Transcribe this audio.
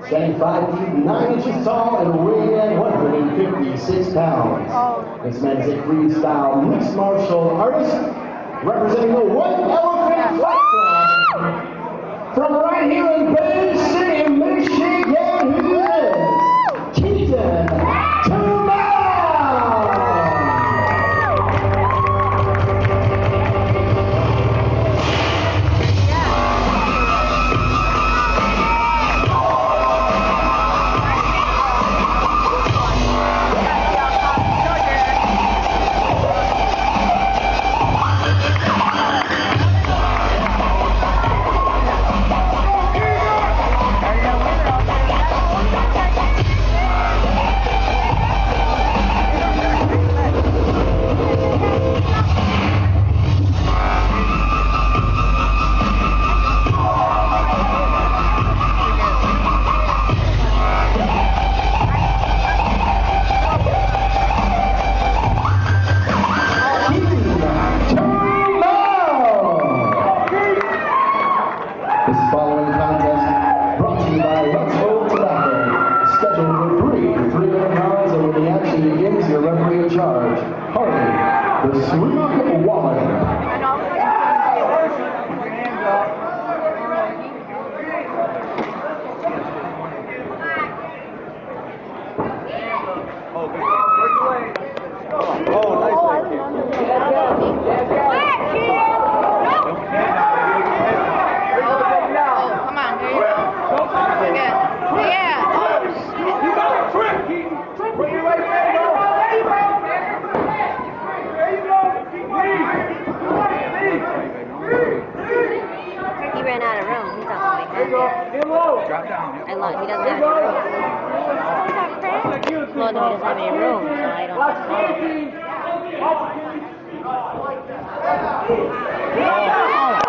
Standing 5 feet 9 inches tall and weighing at 156 pounds. This man is a freestyle mixed martial artist representing the White Elephant Flight Club from right here in Bay City, Michigan. Who is Keaton? This following contest brought to you by Let's Go Tobacco. Scheduled for 3 rounds, and when the action begins, your referee in charge, Harley, the Smooth Waller. He ran out of room. He's not going to drop down. And look, he doesn't have any room. Well, no, he doesn't have any room, so I don't have to.